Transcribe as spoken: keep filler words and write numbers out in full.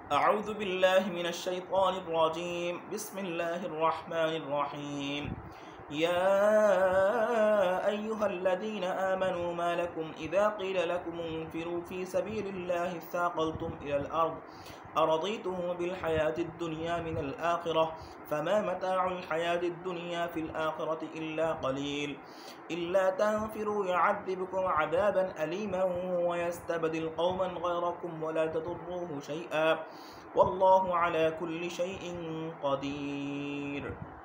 أعوذ بالله من الشيطان الرجيم. بسم الله الرحمن الرحيم. يا أيها الذين آمنوا ما لكم إذا قيل لكم انفروا في سبيل الله اثاقلتم إلى الأرض أرضيتم بالحياة الدنيا من الآخرة فما متاع الحياة الدنيا في الآخرة إلا قليل إلا تنفروا يعذبكم عذابا أليما ويستبدل قوما غيركم ولا تضروه شيئا والله على كل شيء قدير.